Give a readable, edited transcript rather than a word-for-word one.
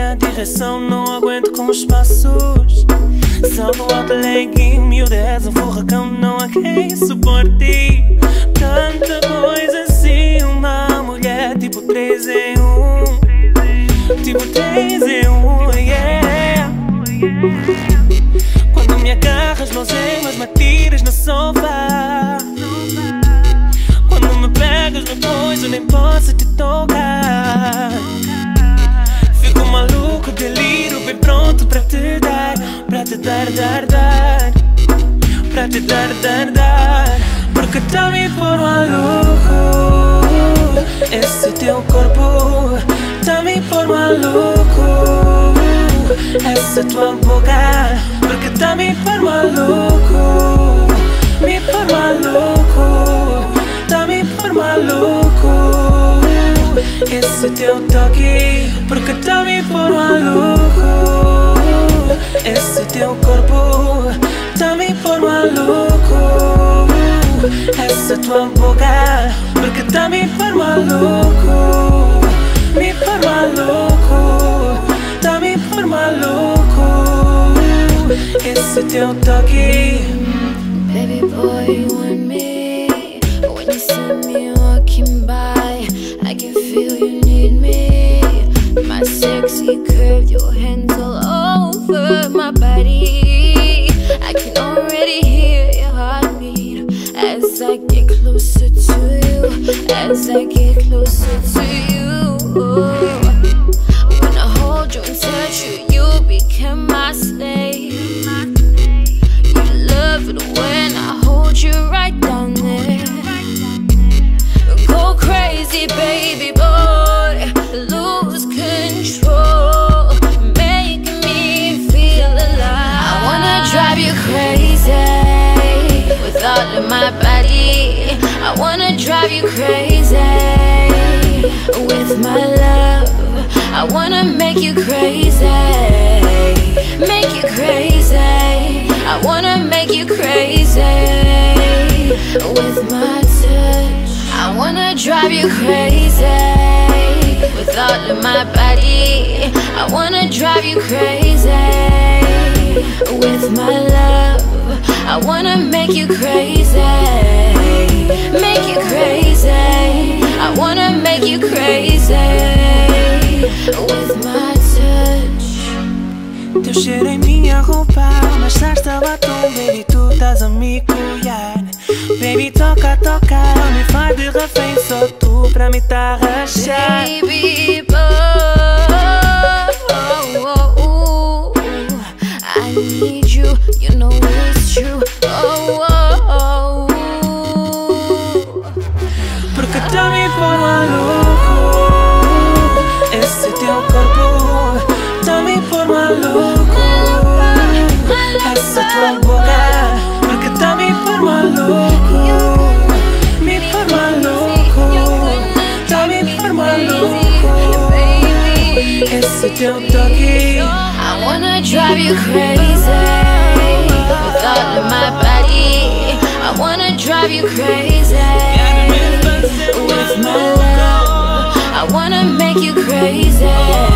minha direção, não aguento com os passos. Salto alto, legging, miúda, és um furacão, não há quem suporte tanta coisa assim. Uma mulher tipo 3 em 1, tipo 3 em 1, yeah. Quando me agarras, mãos me atiras no sofá. Quando me pegas no coiso, nem posso te tocar. Fico maluco, deliro, bem pronto pra te dar. Pra te dar, pra te dar, porque tá me por maluco. Esse teu corpo tá me por maluco. Essa tua boca, porque tá me por maluco. Me por maluco, tá me por maluco. Esse teu toque, porque tá me por maluco. Esse teu corpo tá me por maluco. Essa tua boca, porque tá me por maluco. Me por maluco, tá me por maluco. Esse teu toque. Baby boy, you want me. When you see me walking by, I can feel you need me. My sexy curve, your hands all over my body. I can already hear your heartbeat as I get closer to you, as I get closer to you. When I hold you and touch you, you become my slave. You love it when I hold you right down there. Go crazy, baby boy, lose control, make me feel alive. I wanna drive you crazy with all of my body. I wanna drive you crazy with my love. I wanna make you crazy, make you crazy. I wanna make you crazy with my touch. I wanna drive you crazy with all of my body. I wanna drive you crazy with my love. I wanna make you crazy, make you crazy. I wanna make you crazy with my touch. Teu cheiro em minha roupa, mas estava batom, baby, tu estás a me cuidar. Baby, toca, toca, me faz de refém, só tu pra me tá a rachar. Baby boy, I need you, you know it's true. Porque tá me por maluco. Esse teu corpo tá me por maluco. Essa tua boca, porque tá me por maluco. Me por maluco, tá me por maluco. Esse teu toque. I wanna drive you crazy with all of my body. I wanna drive you crazy with my love. I wanna make you crazy.